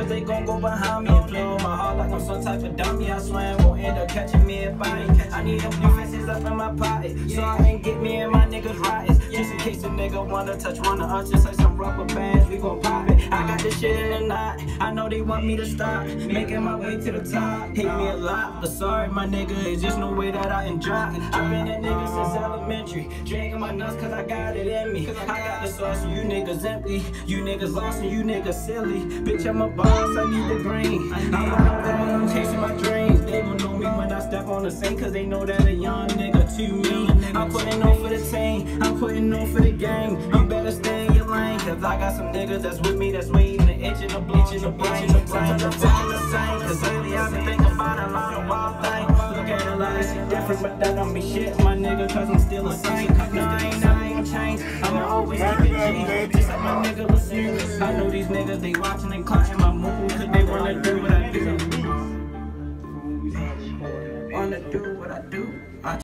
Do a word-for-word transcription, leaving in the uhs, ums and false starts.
cause they gon' go behind me and play with my heart like I'm some type of dummy. I swear I won't end up catching me a body. I need them devices up in my pocket, so I ain't get me and my niggas riots. Just in case a nigga wanna touch one of us, just like some rubber bands, we gon' pop it. I got this shit in the knot, I know they want me to stop, making my way to the top. Hate me a lot, but sorry my nigga, it's just no way that I enjoy. I've been a nigga since elementary, drinking my nuts cause I got it in me. I got the sauce and you niggas empty, you niggas lost and you niggas silly. Bitch, I'm a boss, I need the green. I'm on the road, I'm chasing my dreams. They gon' know me when I step on the scene, cause they know that a young nigga too mean. I'm putting on for the team, I'm putting on for the game. You better stay in your lane, cause I got some niggas that's with me that's waiting, the itch in the bleach in the brain. The brain, the brain, the same, cause lately I've been thinking about a lot of wild things. Look at it like it's different, but that don't be shit, my nigga, cause I'm still the same. No, I ain't, I ain't changed, I'ma always keep it G, just like my nigga was serious. I know these niggas, they watching and clotting my mood, cause they wanna do what I do. Wanna do what I do. I